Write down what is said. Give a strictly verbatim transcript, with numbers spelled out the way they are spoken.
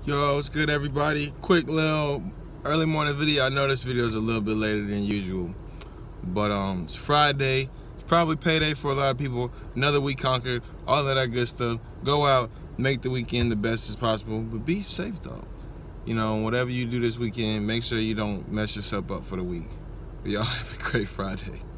Yo, what's good, everybody? Quick little early morning video. I know this video is a little bit later than usual, but um, it's Friday. It's probably payday for a lot of people. Another week conquered, all of that good stuff. Go out, make the weekend the best as possible, but be safe though. You know, whatever you do this weekend, make sure you don't mess yourself up for the week. Y'all have a great Friday.